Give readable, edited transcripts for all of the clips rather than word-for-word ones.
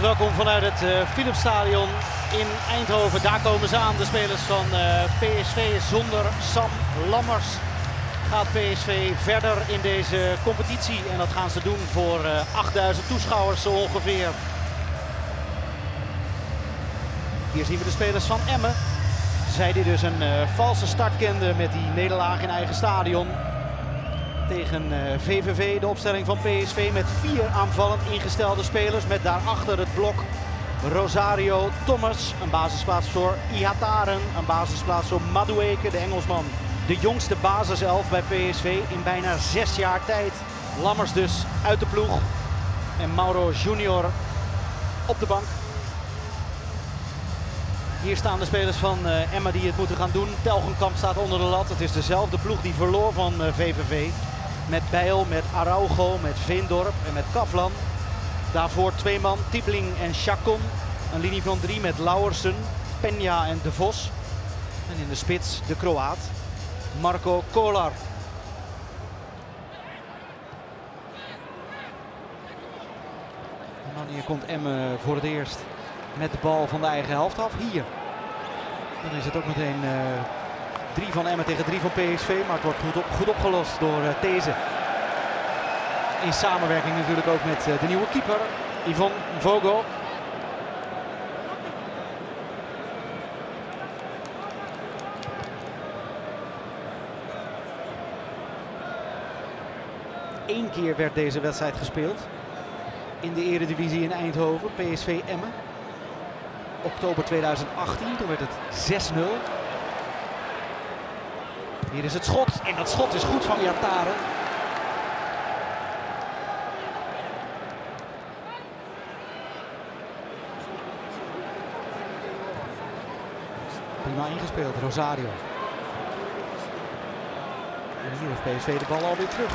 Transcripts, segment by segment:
welkom vanuit het Philipsstadion in Eindhoven. Daar komen ze aan, de spelers van PSV. Zonder Sam Lammers gaat PSV verder in deze competitie. En dat gaan ze doen voor 8000 toeschouwers zo ongeveer. Hier zien we de spelers van Emmen. Zij die dus een valse start kenden met die nederlaag in eigen stadion. Tegen VVV, de opstelling van PSV met 4 aanvallend ingestelde spelers. Met daarachter het blok Rosario, Thomas, een basisplaats voor Ihataren, een basisplaats voor Madueke, de Engelsman. De jongste basiself bij PSV in bijna 6 jaar tijd. Lammers dus uit de ploeg en Mauro Junior op de bank. Hier staan de spelers van Emmen die het moeten gaan doen. Telgenkamp staat onder de lat. Het is dezelfde ploeg die verloor van VVV. Met Bijl, met Araujo, met Veendorp en met Kavlan. Daarvoor 2 man, Tiebling en Chacon. Een linie van 3 met Lauwersen, Peña en De Vos. En in de spits de Kroaat, Marco Kolar. En dan hier komt Emmen voor het eerst met de bal van de eigen helft af. Hier. Dan is het ook meteen 3 van Emmen tegen 3 van PSV. Maar het wordt goed opgelost door These. In samenwerking natuurlijk ook met de nieuwe keeper, Yvonne Vogel. Eén keer werd deze wedstrijd gespeeld. In de Eredivisie in Eindhoven, PSV Emmen. Oktober 2018, toen werd het 6-0. Hier is het schot en dat schot is goed van Ihataren. Prima ingespeeld, Rosario. En hier heeft PSV de bal alweer terug.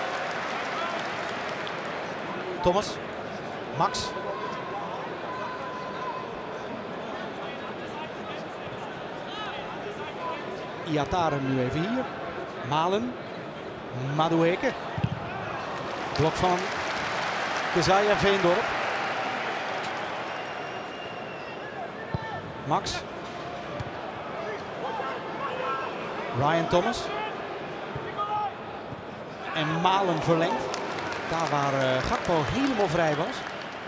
Thomas, Max. Ihataren nu even hier. Malen. Madueke. Blok van Kezaya Veendorp. Max. Ryan Thomas. En Malen verlengt. Daar waar Gakpo helemaal vrij was.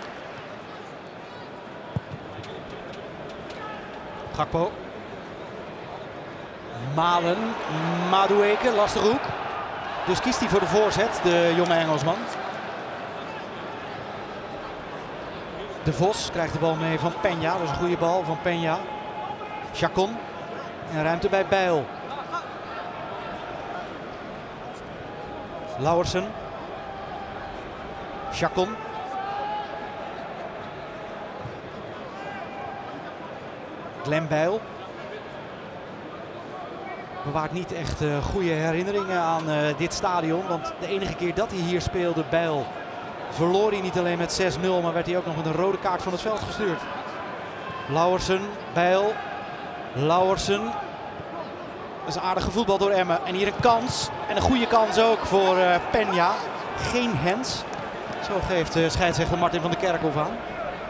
Gakpo. Malen, Madueke, lastige hoek. Dus kiest hij voor de voorzet, de jonge Engelsman. De Vos krijgt de bal mee van Peña, dat is een goede bal van Peña. Chacon en ruimte bij Bijl. Lauwersen. Chacon. Glenn Bijl. Bewaart niet echt goede herinneringen aan dit stadion. Want de enige keer dat hij hier speelde, Bijl, verloor hij niet alleen met 6-0, maar werd hij ook nog met een rode kaart van het veld gestuurd. Lauwersen, Bijl, Lauwersen. Dat is aardig gevoetbald door Emmen. En hier een kans. En een goede kans ook voor Peña. Geen hands. Zo geeft scheidsrechter Martin van der Kerkhof aan.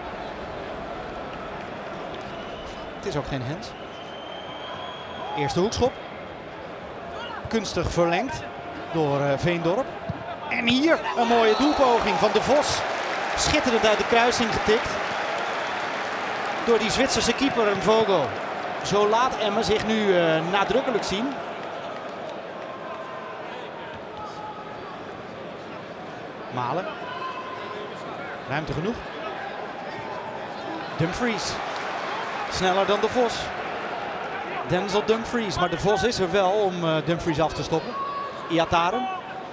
Het is ook geen hands. Eerste hoekschop. Kunstig verlengd door Veendorp. En hier een mooie doelpoging van De Vos. Schitterend uit de kruising getikt. Door die Zwitserse keeper Vogel. Zo laat Emmen zich nu nadrukkelijk zien. Malen. Ruimte genoeg. Dumfries. Sneller dan De Vos. Denzel Dumfries, maar De Vos is er wel om Dumfries af te stoppen. Ihataren.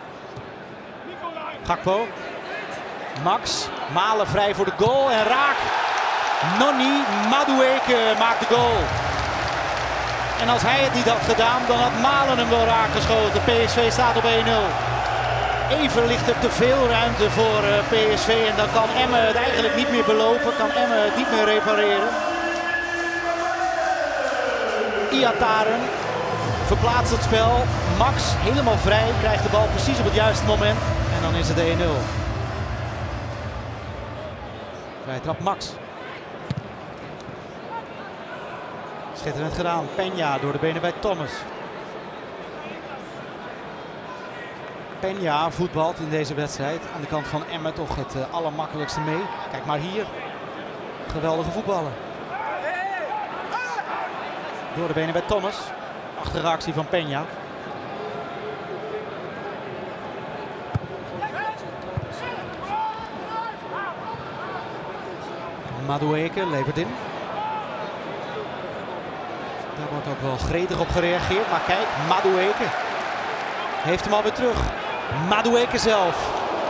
Gakpo. Max. Malen vrij voor de goal en raak. Noni Madueke maakt de goal. En als hij het niet had gedaan, dan had Malen hem wel raak geschoten. PSV staat op 1-0. Even ligt er te veel ruimte voor PSV en dan kan Emmen het eigenlijk niet meer belopen. Kan Emmen het niet meer repareren. Ihataren verplaatst het spel. Max helemaal vrij, krijgt de bal precies op het juiste moment. En dan is het 1-0. Vrije trap Max. Schitterend gedaan. Peña door de benen bij Thomas. Peña voetbalt in deze wedstrijd aan de kant van Emmen toch het allermakkelijkste mee. Kijk maar hier. Geweldige voetballer. Door de benen bij Thomas. Achterreactie van Peña. Madueke levert in. Daar wordt ook wel gretig op gereageerd. Maar kijk, Madueke heeft hem alweer terug. Madueke zelf.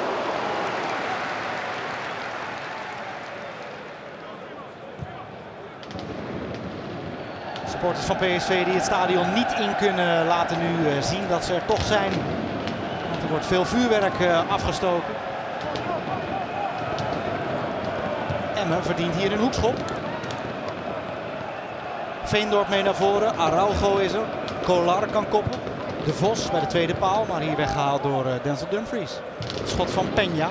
Supporters van PSV die het stadion niet in kunnen laten nu zien dat ze er toch zijn. Want er wordt veel vuurwerk afgestoken. Emmen verdient hier een hoekschop. Veendorp mee naar voren. Araujo is er. Kolar kan koppen. De Vos bij de tweede paal, maar hier weggehaald door Denzel Dumfries. Het schot van Peña.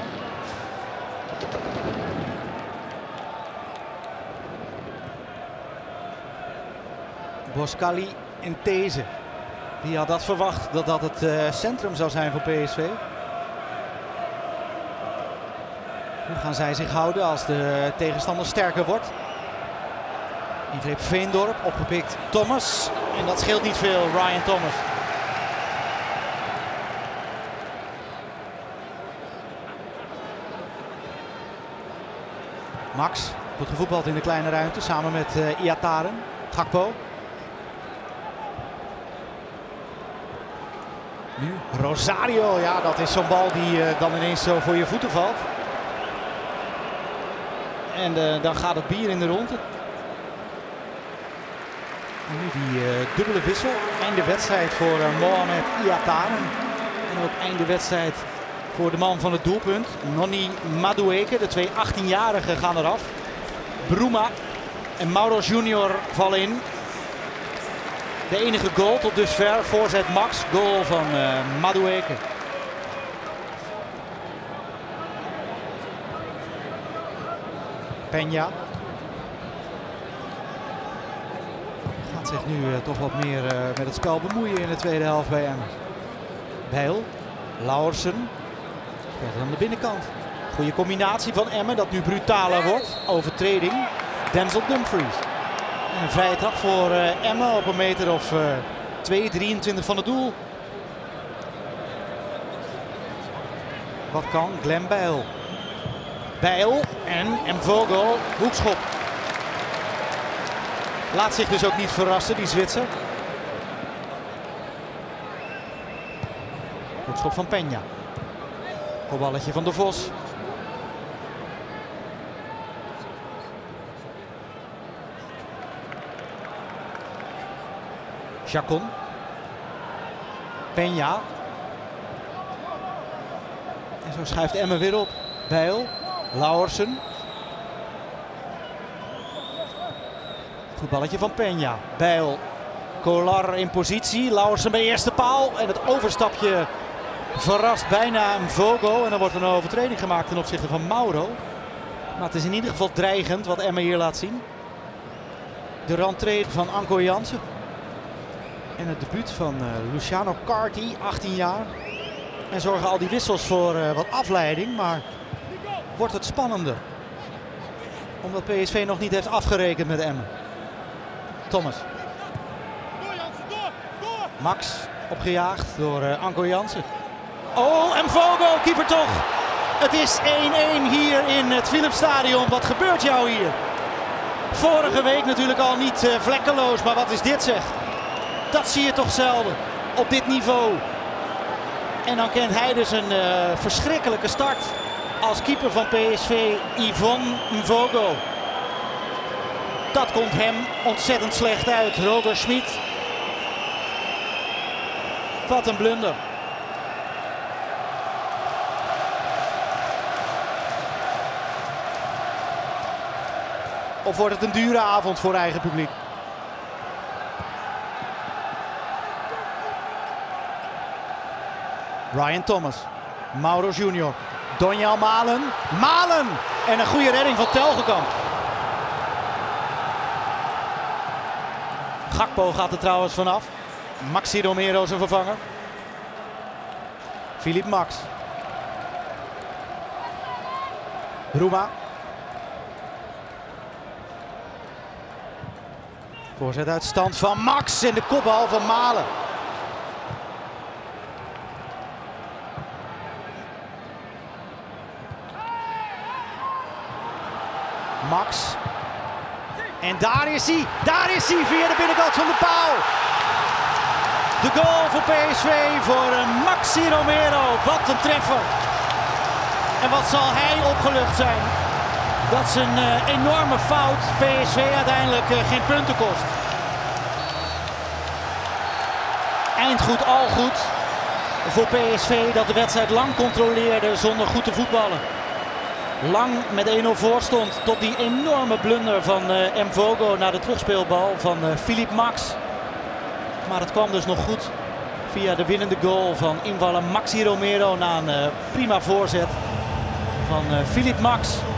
Boskali en These. Wie had dat verwacht, dat dat het centrum zou zijn voor PSV? Hoe gaan zij zich houden als de tegenstander sterker wordt? Ingreep Veendorp, opgepikt Thomas. En dat scheelt niet veel, Ryan Thomas. Max, goed gevoetbald in de kleine ruimte, samen met Iataren. Gakpo. Nu Rosario, ja, dat is zo'n bal die dan ineens zo voor je voeten valt. En dan gaat het bier in de ronde. En nu die dubbele wissel. Einde wedstrijd voor Mohamed Iataren. En ook einde wedstrijd voor de man van het doelpunt. Noni Madueke, de twee 18-jarigen gaan eraf. Bruma en Mauro Junior vallen in. De enige goal tot dusver, voorzet Max, goal van Madueke. Peña gaat zich nu toch wat meer met het spel bemoeien in de tweede helft bij Emmen. Bijl, Lauwersen, speelt aan de binnenkant. Goede combinatie van Emmen dat nu brutaler wordt. Overtreding, Denzel Dumfries. En een vrije trap voor Emmen op een meter of 23 van het doel. Wat kan Glenn Bijl? Bijl en Mvogo, hoekschop. Laat zich dus ook niet verrassen, die Zwitser. Hoekschop van Peña. Kopballetje van de Vos. Chacon. Peña. En zo schuift Emmen weer op. Bijl. Lauwersen. Goed balletje van Peña. Bijl. Kolar in positie. Lauwersen bij de eerste paal. En het overstapje verrast bijna Mvogo. En dan wordt er een overtreding gemaakt ten opzichte van Mauro. Maar het is in ieder geval dreigend wat Emmen hier laat zien. De rentree van Anko Jansen. En het debuut van Luciano Carti, 18 jaar. En zorgen al die wissels voor wat afleiding. Maar wordt het spannender. Omdat PSV nog niet heeft afgerekend met Emmen. Thomas. Max opgejaagd door Anko Jansen. Oh, en Mvogo, keeper toch. Het is 1-1 hier in het Philipsstadion. Wat gebeurt jou hier? Vorige week natuurlijk al niet vlekkeloos, maar wat is dit zeg? Dat zie je toch zelden op dit niveau. En dan kent hij dus een verschrikkelijke start als keeper van PSV, Yvonne Mvogo. Dat komt hem ontzettend slecht uit. Roger Schmid. Wat een blunder. Of wordt het een dure avond voor eigen publiek? Ryan Thomas. Mauro Junior. Donjel Malen. Malen! En een goede redding van Telgekamp. Gakpo gaat er trouwens vanaf. Maxi Romero zijn vervanger. Philippe Max. Bruma. Voorzet uit stand van Max en de kopbal van Malen. Max. En daar is hij via de binnenkant van de paal. De goal voor PSV voor Maxi Romero. Wat een treffer. En wat zal hij opgelucht zijn dat zijn enorme fout PSV uiteindelijk geen punten kost. Eindgoed al goed voor PSV dat de wedstrijd lang controleerde zonder goed te voetballen. Lang met 1-0 voor stond tot die enorme blunder van Mvogo naar de terugspeelbal van Philippe Max. Maar het kwam dus nog goed via de winnende goal van invaller Maxi Romero na een prima voorzet van Philippe Max.